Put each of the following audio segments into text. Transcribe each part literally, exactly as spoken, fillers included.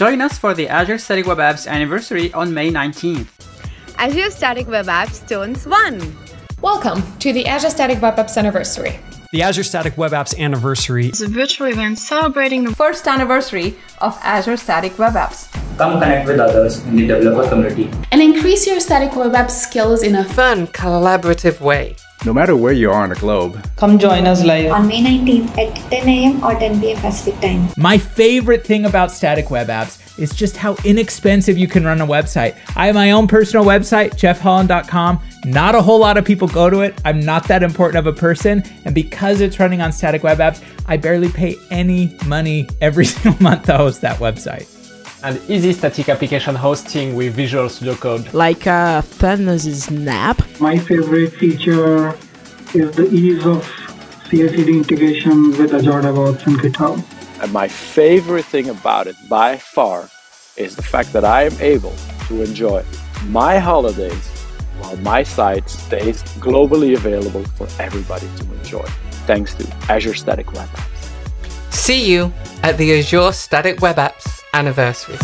Join us for the Azure Static Web Apps anniversary on May nineteenth. Azure Static Web Apps turns one. Welcome to the Azure Static Web Apps anniversary. The Azure Static Web Apps anniversary is a virtual event celebrating the first anniversary of Azure Static Web Apps. Come connect with others in the developer community and increase your static web app skills in a fun, collaborative way. No matter where you are on the globe, come join us live on May nineteenth at ten a m or ten p m Pacific time. My favorite thing about static web apps is just how inexpensive you can run a website. I have my own personal website, jeff holland dot com. Not a whole lot of people go to it. I'm not that important of a person. And because it's running on static web apps, I barely pay any money every single month to host that website. And easy static application hosting with Visual Studio Code. Like a fun as a snap. My favorite feature is the ease of C I C D integration with Azure DevOps and GitHub. And my favorite thing about it by far is the fact that I am able to enjoy my holidays while my site stays globally available for everybody to enjoy, thanks to Azure Static Web Apps. See you at the Azure Static Web Apps anniversary.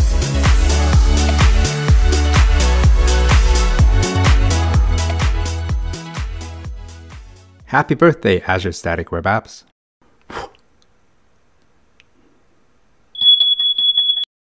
Happy birthday, Azure Static Web Apps.